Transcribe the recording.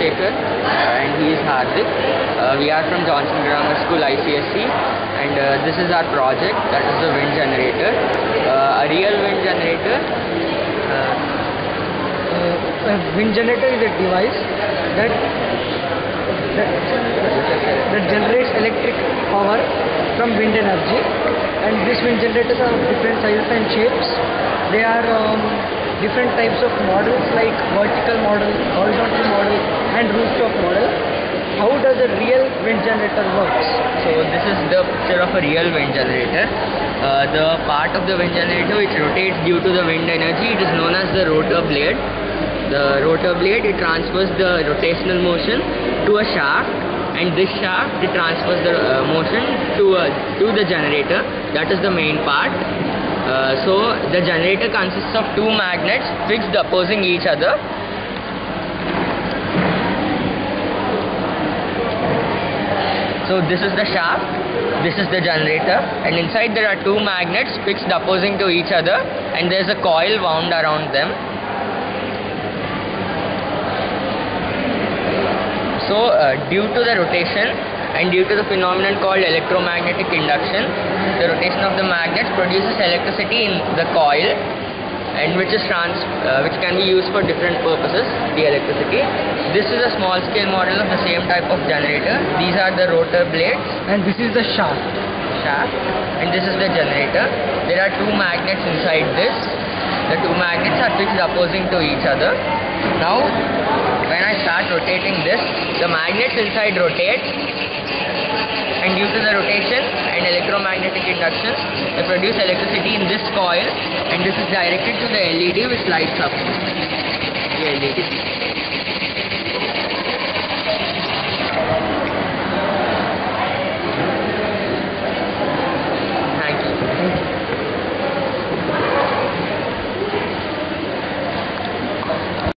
Chandrasekhar and he is Hardik. We are from Johnson Grammar School ICSC, and this is our project, that is the wind generator. A real wind generator. A wind generator is a device that generates electric power from wind energy, and these wind generators are of different sizes and shapes. They are different types of models like vertical model, horizontal model and rooftop model. How does a real wind generator works? So this is the picture of a real wind generator. The part of the wind generator which rotates due to the wind energy, it is known as the rotor blade. The rotor blade, it transfers the rotational motion to a shaft, and this shaft, it transfers the motion to the generator. That is the main part. So the generator consists of two magnets fixed opposing each other. So this is the shaft, this is the generator, and inside there are two magnets fixed opposing to each other, and there is a coil wound around them. So due to the rotation and due to the phenomenon called electromagnetic induction, the rotation of the magnets produces electricity in the coil, and which can be used for different purposes, the electricity. This is a small scale model of the same type of generator. These are the rotor blades, and this is the shaft, and this is the generator. There are two magnets inside this. The two magnets are fixed opposing to each other. Now when I start rotating this, the magnets inside rotate, and due to the rotation and electromagnetic induction, they produce electricity in this coil, and this is directed to the LED which lights up. The LED.